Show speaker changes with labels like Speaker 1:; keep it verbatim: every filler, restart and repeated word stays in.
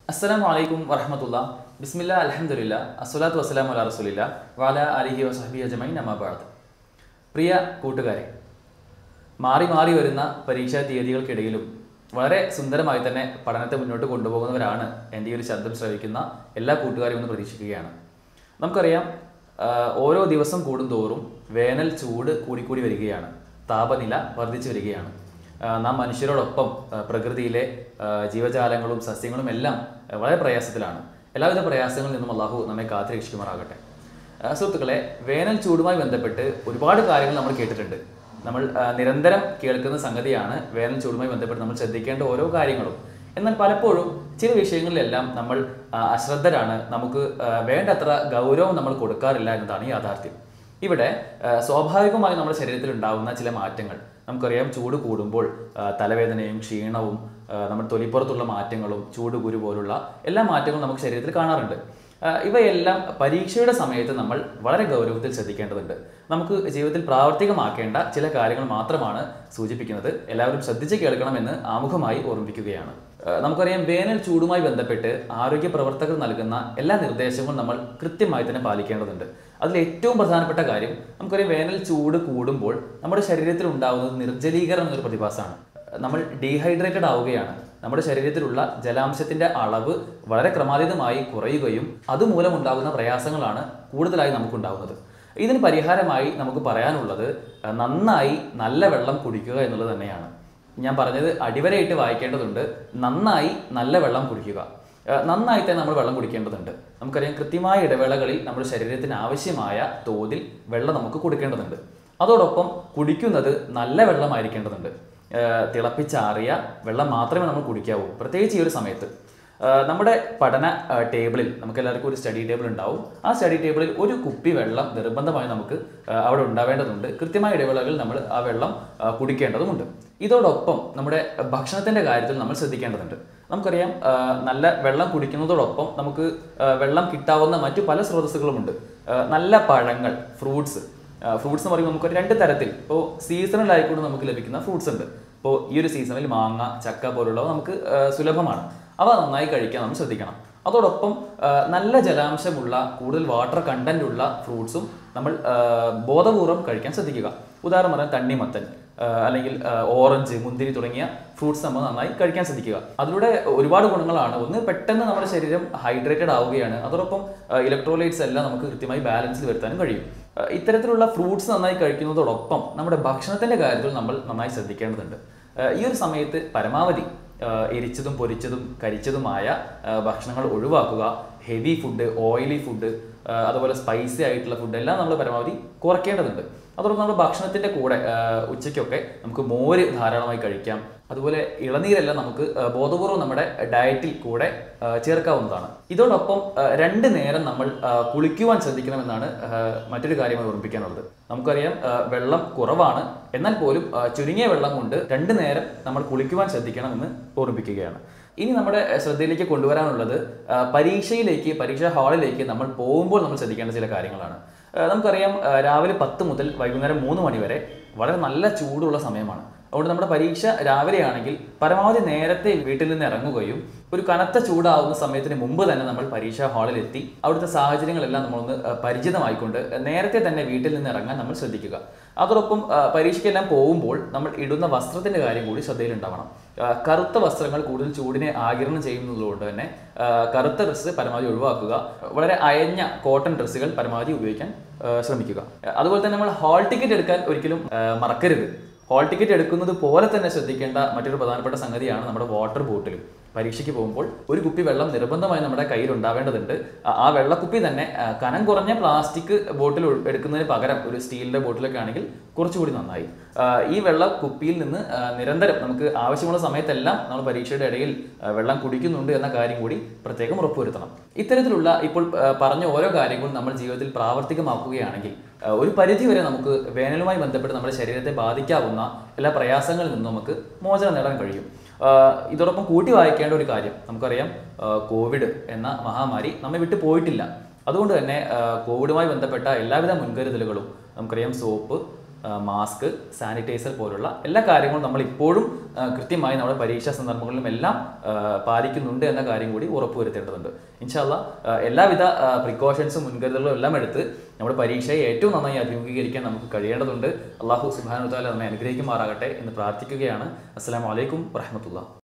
Speaker 1: അസ്സലാമു അലൈക്കും വറഹ്മത്തുള്ളാ. ബിസ്മില്ലാ അൽഹംദുലില്ലാ അസ്സലാത്തു വസ്സലാമു അലാ റസൂലില്ലാ വഅലാ ആലിഹി വസഹ്ബിഹി അജ്മഈൻ അമ്മാ ബഅദ്. പ്രിയ കൂട്ടുകാരെ, മാറി മാറി വരുന്ന പരീക്ഷാ തീയതികൾക്കിടയിലും വളരെ സുന്ദരമായി തന്നെ പഠനത്തെ മുന്നോട്ട് കൊണ്ടുപോകുന്നവരാണ് എൻ്റെ ഈ ഒരു ശബ്ദം ശ്രവിക്കുന്ന എല്ലാ കൂട്ടുകാരെയും ഒന്ന് പ്രതീക്ഷിക്കുകയാണ്. നമുക്കറിയാം, ഓരോ ദിവസം കൂടുന്തോറും വേനൽ ചൂട് കൂടിക്കൂടി വരികയാണ്, താപനില വർദ്ധിച്ചു വരികയാണ്. നാം മനുഷ്യരോടൊപ്പം പ്രകൃതിയിലെ ജീവജാലങ്ങളും സസ്യങ്ങളും എല്ലാം വളരെ പ്രയാസത്തിലാണ്. എല്ലാവിധ പ്രയാസങ്ങളിൽ നിന്നും അള്ളാഹു നമ്മെ കാത്തുരക്ഷിക്കുമാറാകട്ടെ. സുഹൃത്തുക്കളെ, വേനൽ ചൂടുമായി ബന്ധപ്പെട്ട് ഒരുപാട് കാര്യങ്ങൾ നമ്മൾ കേട്ടിട്ടുണ്ട്. നമ്മൾ നിരന്തരം കേൾക്കുന്ന സംഗതിയാണ് വേനൽ ചൂടുമായി ബന്ധപ്പെട്ട് നമ്മൾ ശ്രദ്ധിക്കേണ്ട ഓരോ കാര്യങ്ങളും. എന്നാൽ പലപ്പോഴും ചില വിഷയങ്ങളിലെല്ലാം നമ്മൾ അശ്രദ്ധരാണ്, നമുക്ക് വേണ്ടത്ര ഗൗരവം നമ്മൾ കൊടുക്കാറില്ല എന്നതാണ് യാഥാർത്ഥ്യം. ഇവിടെ സ്വാഭാവികമായി നമ്മുടെ ശരീരത്തിൽ ഉണ്ടാകുന്ന ചില മാറ്റങ്ങൾ നമുക്കറിയാം. ചൂട് കൂടുമ്പോൾ തലവേദനയും ക്ഷീണവും നമ്മുടെ തൊലിപ്പുറത്തുള്ള മാറ്റങ്ങളും ചൂട് കുരു പോലുള്ള എല്ലാ മാറ്റങ്ങളും നമുക്ക് ശരീരത്തിൽ കാണാറുണ്ട്. ഇവയെല്ലാം പരീക്ഷയുടെ സമയത്ത് നമ്മൾ വളരെ ഗൗരവത്തിൽ ശ്രദ്ധിക്കേണ്ടതുണ്ട്. നമുക്ക് ജീവിതത്തിൽ പ്രാവർത്തികമാക്കേണ്ട ചില കാര്യങ്ങൾ മാത്രമാണ് സൂചിപ്പിക്കുന്നത്. എല്ലാവരും ശ്രദ്ധിച്ച് കേൾക്കണമെന്ന് ആമുഖമായി ഓർമ്മിപ്പിക്കുകയാണ്. നമുക്കറിയാം, വേനൽ ചൂടുമായി ബന്ധപ്പെട്ട് ആരോഗ്യ പ്രവർത്തകർ നൽകുന്ന എല്ലാ നിർദ്ദേശങ്ങളും നമ്മൾ കൃത്യമായി തന്നെ പാലിക്കേണ്ടതുണ്ട്. അതിൽ ഏറ്റവും പ്രധാനപ്പെട്ട കാര്യം, നമുക്കറിയാം, വേനൽ ചൂട് കൂടുമ്പോൾ നമ്മുടെ ശരീരത്തിൽ ഉണ്ടാകുന്നത് നിർജ്ജലീകരണം എന്നൊരു പ്രതിഭാസമാണ്. നമ്മൾ ഡീഹൈഡ്രേറ്റഡ് ആവുകയാണ്. നമ്മുടെ ശരീരത്തിലുള്ള ജലാംശത്തിന്റെ അളവ് വളരെ ക്രമാതീതമായി കുറയുകയും അതുമൂലം ഉണ്ടാകുന്ന പ്രയാസങ്ങളാണ് കൂടുതലായി നമുക്കുണ്ടാകുന്നത്. ഇതിന് പരിഹാരമായി നമുക്ക് പറയാനുള്ളത് നന്നായി നല്ല വെള്ളം കുടിക്കുക എന്നുള്ളത് തന്നെയാണ്. ഞാൻ പറഞ്ഞത് അടിവരയിട്ട് വായിക്കേണ്ടതുണ്ട്. നന്നായി നല്ല വെള്ളം കുടിക്കുക. നന്നായി തന്നെ നമ്മൾ വെള്ളം കുടിക്കേണ്ടതുണ്ട്. നമുക്കറിയാം, കൃത്യമായ ഇടവേളകളിൽ നമ്മുടെ ശരീരത്തിന് ആവശ്യമായ തോതിൽ വെള്ളം നമുക്ക് കൊടുക്കേണ്ടതുണ്ട്. അതോടൊപ്പം കുടിക്കുന്നത് നല്ല വെള്ളമായിരിക്കേണ്ടതുണ്ട്. തിളപ്പിച്ചാറിയ വെള്ളം മാത്രമേ നമ്മൾ കുടിക്കാവൂ, പ്രത്യേകിച്ച് ഈ ഒരു സമയത്ത്. നമ്മുടെ പഠന ടേബിളിൽ നമുക്ക് എല്ലാവർക്കും ഒരു സ്റ്റഡി ടേബിൾ ഉണ്ടാവും. ആ സ്റ്റഡി ടേബിളിൽ ഒരു കുപ്പി വെള്ളം നിർബന്ധമായി നമുക്ക് അവിടെ ഉണ്ടാവേണ്ടതുണ്ട്. കൃത്യമായ ഇടവേളകളിൽ നമ്മൾ ആ വെള്ളം കുടിക്കേണ്ടതുമുണ്ട്. ഇതോടൊപ്പം നമ്മുടെ ഭക്ഷണത്തിൻ്റെ കാര്യത്തിൽ നമ്മൾ ശ്രദ്ധിക്കേണ്ടതുണ്ട്. നമുക്കറിയാം, നല്ല വെള്ളം കുടിക്കുന്നതോടൊപ്പം നമുക്ക് വെള്ളം കിട്ടാവുന്ന മറ്റു പല സ്രോതസ്സുകളുമുണ്ട്. നല്ല പഴങ്ങൾ, ഫ്രൂട്ട്സ് ഫ്രൂട്ട്സ് എന്ന് പറയുമ്പോൾ നമുക്ക് രണ്ട് തരത്തിൽ, ഇപ്പോൾ സീസണൽ ആയിക്കൊണ്ട് നമുക്ക് ലഭിക്കുന്ന ഫ്രൂട്ട്സ് ഉണ്ട്. ഇപ്പോൾ ഈ ഒരു സീസണിൽ മാങ്ങ, ചക്ക പോലുള്ളവ നമുക്ക് സുലഭമാണ്. അവ നന്നായി കഴിക്കാൻ നമ്മൾ ശ്രദ്ധിക്കണം. അതോടൊപ്പം നല്ല ജലാംശമുള്ള, കൂടുതൽ വാട്ടർ കണ്ടന്റ് ഉള്ള ഫ്രൂട്ട്സും നമ്മൾ ബോധപൂർവം കഴിക്കാൻ ശ്രദ്ധിക്കുക. ഉദാഹരണം പറയാൻ, തണ്ണിമത്തൻ അല്ലെങ്കിൽ ഓറഞ്ച്, മുന്തിരി തുടങ്ങിയ ഫ്രൂട്ട്സ് നമ്മൾ നന്നായി കഴിക്കാൻ ശ്രദ്ധിക്കുക. അതിലൂടെ ഒരുപാട് ഗുണങ്ങളാണ്. ഒന്ന്, പെട്ടെന്ന് നമ്മുടെ ശരീരം ഹൈഡ്രേറ്റഡ് ആവുകയാണ്. അതോടൊപ്പം ഇലക്ട്രോലൈറ്റ്സ് എല്ലാം നമുക്ക് കൃത്യമായി ബാലൻസിൽ വരുത്താനും കഴിയും. ഇത്തരത്തിലുള്ള ഫ്രൂട്ട്സ് നന്നായി കഴിക്കുന്നതോടൊപ്പം നമ്മുടെ ഭക്ഷണത്തിൻ്റെ കാര്യത്തിൽ നമ്മൾ നന്നായി ശ്രദ്ധിക്കേണ്ടതുണ്ട്. ഈ ഒരു സമയത്ത് പരമാവധി എരിച്ചതും പൊരിച്ചതും കരിച്ചതുമായ ഭക്ഷണങ്ങൾ ഒഴിവാക്കുക. ഹെവി ഫുഡ്, ഓയിലി ഫുഡ്, അതുപോലെ സ്പൈസി ആയിട്ടുള്ള ഫുഡ് എല്ലാം നമ്മൾ പരമാവധി കുറയ്ക്കേണ്ടതുണ്ട്. അതോടൊപ്പം നമ്മുടെ ഭക്ഷണത്തിൻ്റെ കൂടെ ഉച്ചയ്ക്കൊക്കെ നമുക്ക് മോര് ധാരാളമായി കഴിക്കാം. അതുപോലെ ഇളനീരെല്ലാം നമുക്ക് ബോധപൂർവ്വം നമ്മുടെ ഡയറ്റിൽ കൂടെ ചേർക്കാവുന്നതാണ്. ഇതോടൊപ്പം രണ്ട് നേരം നമ്മൾ കുളിക്കുവാൻ ശ്രദ്ധിക്കണമെന്നാണ് മറ്റൊരു കാര്യമായി ഓർമ്മിപ്പിക്കാനുള്ളത്. നമുക്കറിയാം, വെള്ളം കുറവാണ്, എന്നാൽ പോലും ചുരുങ്ങിയ വെള്ളം കൊണ്ട് രണ്ട് നേരം നമ്മൾ കുളിക്കുവാൻ ശ്രദ്ധിക്കണമെന്ന് ഓർമ്മിപ്പിക്കുകയാണ്. ഇനി നമ്മുടെ ശ്രദ്ധയിലേക്ക് കൊണ്ടുവരാനുള്ളത് പരീക്ഷയിലേക്ക്, പരീക്ഷാ ഹാളിലേക്ക് നമ്മൾ പോകുമ്പോൾ നമ്മൾ ശ്രദ്ധിക്കേണ്ട ചില കാര്യങ്ങളാണ്. നമുക്കറിയാം, രാവിലെ പത്ത് മുതൽ വൈകുന്നേരം മൂന്ന് മണി വരെ വളരെ നല്ല ചൂടുള്ള സമയമാണ്. അതുകൊണ്ട് നമ്മുടെ പരീക്ഷ രാവിലെയാണെങ്കിൽ പരമാവധി നേരത്തെ വീട്ടിൽ നിന്ന് ഇറങ്ങുകയും ഒരു കനത്ത ചൂടാവുന്ന സമയത്തിന് മുമ്പ് തന്നെ നമ്മൾ പരീക്ഷാ ഹാളിലെത്തി അവിടുത്തെ സാഹചര്യങ്ങളെല്ലാം നമ്മളൊന്ന് പരിചിതമായിക്കൊണ്ട് നേരത്തെ തന്നെ വീട്ടിൽ നിന്ന് ഇറങ്ങാൻ നമ്മൾ ശ്രദ്ധിക്കുക. അതോടൊപ്പം പരീക്ഷയ്ക്കെല്ലാം പോകുമ്പോൾ നമ്മൾ ഇടുന്ന വസ്ത്രത്തിൻ്റെ കാര്യം കൂടി ശ്രദ്ധയിലുണ്ടാവണം. കറുത്ത വസ്ത്രങ്ങൾ കൂടുതൽ ചൂടിനെ ആഗിരണം ചെയ്യുന്നതുകൊണ്ട് തന്നെ കറുത്ത ഡ്രസ്സ് പരമാവധി ഒഴിവാക്കുക. വളരെ അയഞ്ഞ കോട്ടൺ ഡ്രസ്സുകൾ പരമാവധി ഉപയോഗിക്കാൻ ശ്രമിക്കുക. അതുപോലെ തന്നെ നമ്മൾ ഹാൾ ടിക്കറ്റ് എടുക്കാൻ ഒരിക്കലും മറക്കരുത്. ഹാൾ ടിക്കറ്റ് എടുക്കുന്നത് പോലെ തന്നെ ശ്രദ്ധിക്കേണ്ട മറ്റൊരു പ്രധാനപ്പെട്ട സംഗതിയാണ് നമ്മുടെ വാട്ടർ ബോട്ടിൽ. പരീക്ഷയ്ക്ക് പോകുമ്പോൾ ഒരു കുപ്പി വെള്ളം നിർബന്ധമായി നമ്മുടെ കയ്യിൽ ഉണ്ടാവേണ്ടതുണ്ട്. ആ വെള്ളക്കുപ്പി തന്നെ കനം കുറഞ്ഞ പ്ലാസ്റ്റിക് ബോട്ടിൽ എടുക്കുന്നതിന് പകരം ഒരു സ്റ്റീലിൻ്റെ ബോട്ടിലൊക്കെ ആണെങ്കിൽ കുറച്ചുകൂടി നന്നായി. ഈ വെള്ള കുപ്പിയിൽ നിന്ന് നിരന്തരം നമുക്ക് ആവശ്യമുള്ള സമയത്തെല്ലാം നമ്മൾ പരീക്ഷയുടെ ഇടയിൽ വെള്ളം കുടിക്കുന്നുണ്ട് എന്ന കാര്യം കൂടി പ്രത്യേകം ഉറപ്പുവരുത്തണം. ഇത്തരത്തിലുള്ള ഇപ്പോൾ പറഞ്ഞ ഓരോ കാര്യങ്ങളും നമ്മൾ ജീവിതത്തിൽ പ്രാവർത്തികമാക്കുകയാണെങ്കിൽ ഒരു പരിധിവരെ നമുക്ക് വേനലുമായി ബന്ധപ്പെട്ട് നമ്മുടെ ശരീരത്തെ ബാധിക്കാവുന്ന എല്ലാ പ്രയാസങ്ങളിൽ നിന്നും നമുക്ക് മോചനം നേടാൻ കഴിയും. ഇതോടൊപ്പം കൂട്ടി വായിക്കേണ്ട ഒരു കാര്യം, നമുക്കറിയാം, കോവിഡ് എന്ന മഹാമാരി നമ്മെ വിട്ടു പോയിട്ടില്ല. അതുകൊണ്ട് തന്നെ കോവിഡുമായി ബന്ധപ്പെട്ട എല്ലാവിധ മുൻകരുതലുകളും നമുക്കറിയാം, സോപ്പ്, മാസ്ക്, സാനിറ്റൈസർ പോലുള്ള എല്ലാ കാര്യങ്ങളും നമ്മൾ ഇപ്പോഴും കൃത്യമായി നമ്മുടെ പരീക്ഷാ സന്ദർഭങ്ങളിലും എല്ലാം പാലിക്കുന്നുണ്ട് എന്ന കാര്യം കൂടി ഉറപ്പുവരുത്തേണ്ടതുണ്ട്. ഇൻഷാ അല്ലാഹ് എല്ലാവിധ പ്രിക്കോഷൻസും മുൻകരുതലുകളും എല്ലാം എടുത്ത് നമ്മുടെ പരീക്ഷയെ ഏറ്റവും നന്നായി അഭിമുഖീകരിക്കാൻ നമുക്ക് കഴിയേണ്ടതുണ്ട്. അള്ളാഹു സുബ്ഹാനഹു വ തആല നമ്മെ അനുഗ്രഹിക്കുമാറാകട്ടെ എന്ന് പ്രാർത്ഥിക്കുകയാണ്. അസ്സലാമു അലൈക്കും വറഹ്മത്തുള്ളാഹി.